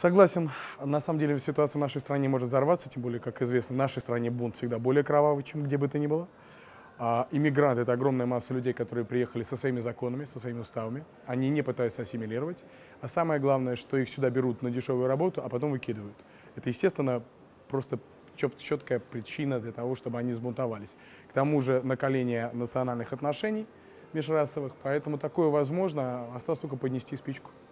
Согласен. На самом деле ситуация в нашей стране может взорваться, тем более, как известно, в нашей стране бунт всегда более кровавый, чем где бы то ни было. Иммигранты — это огромная масса людей, которые приехали со своими законами, со своими уставами. Они не пытаются ассимилировать. А самое главное, что их сюда берут на дешевую работу, а потом выкидывают. Это, естественно, просто четкая причина для того, чтобы они взбунтовались. К тому же накаление национальных отношений межрасовых, поэтому такое возможно, осталось только поднести спичку.